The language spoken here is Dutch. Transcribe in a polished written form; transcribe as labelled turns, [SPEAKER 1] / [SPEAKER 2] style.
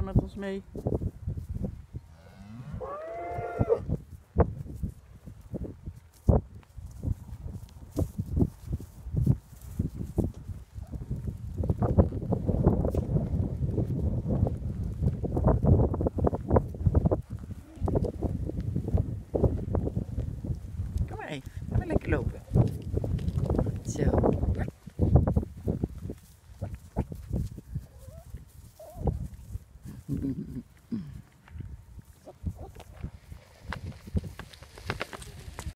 [SPEAKER 1] met ons mee. Kom maar even, ga maar lekker lopen. Zo.